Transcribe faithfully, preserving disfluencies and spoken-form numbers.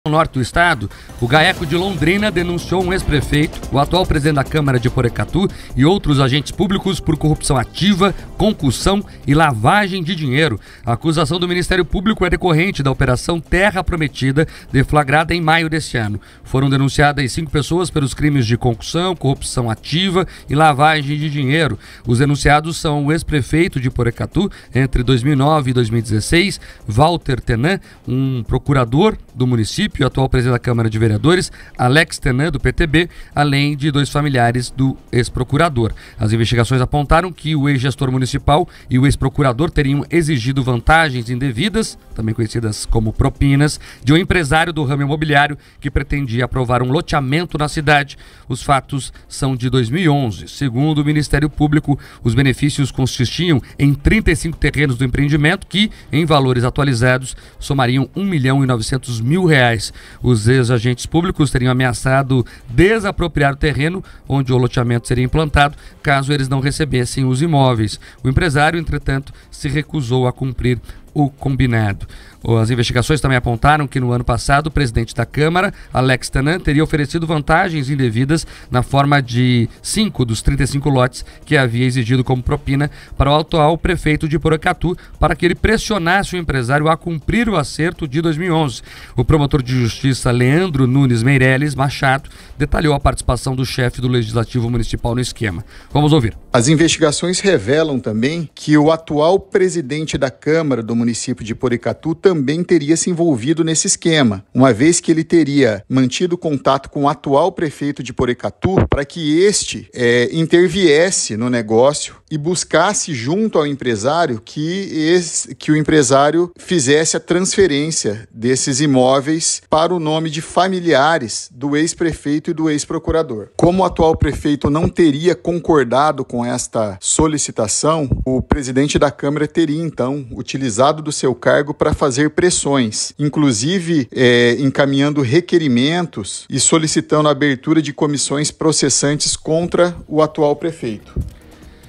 No norte do estado, o GAECO de Londrina denunciou um ex-prefeito, o atual presidente da Câmara de Porecatu e outros agentes públicos por corrupção ativa, concussão e lavagem de dinheiro. A acusação do Ministério Público é decorrente da Operação Terra Prometida, deflagrada em maio deste ano. Foram denunciadas cinco pessoas pelos crimes de concussão, corrupção ativa e lavagem de dinheiro. Os denunciados são o ex-prefeito de Porecatu entre dois mil e nove e dois mil e dezesseis, Walter Tenan, um procurador do município, e o atual presidente da Câmara de Vereadores, Alex Tenan, do P T B, além de dois familiares do ex-procurador. As investigações apontaram que o ex-gestor municipal e o ex-procurador teriam exigido vantagens indevidas, também conhecidas como propinas, de um empresário do ramo imobiliário que pretendia aprovar um loteamento na cidade. Os fatos são de dois mil e onze. Segundo o Ministério Público, os benefícios consistiam em trinta e cinco terrenos do empreendimento que, em valores atualizados, somariam um milhão e novecentos mil reais. Os ex-agentes públicos teriam ameaçado desapropriar o terreno onde o loteamento seria implantado, caso eles não recebessem os imóveis. O empresário, entretanto, se recusou a cumprir o combinado. As investigações também apontaram que no ano passado o presidente da Câmara, Alex Tenan, teria oferecido vantagens indevidas na forma de cinco dos trinta e cinco lotes que havia exigido como propina para o atual prefeito de Porecatu, para que ele pressionasse o empresário a cumprir o acerto de dois mil e onze. O promotor de justiça Leandro Nunes Meireles Machado detalhou a participação do chefe do Legislativo Municipal no esquema. Vamos ouvir. As investigações revelam também que o atual presidente da Câmara do município de Porecatu também teria se envolvido nesse esquema, uma vez que ele teria mantido contato com o atual prefeito de Porecatu para que este é, interviesse no negócio e buscasse junto ao empresário que, esse, que o empresário fizesse a transferência desses imóveis para o nome de familiares do ex-prefeito e do ex-procurador. Como o atual prefeito não teria concordado com esta solicitação, o presidente da Câmara teria então utilizado do seu cargo para fazer pressões, inclusive é, encaminhando requerimentos e solicitando a abertura de comissões processantes contra o atual prefeito.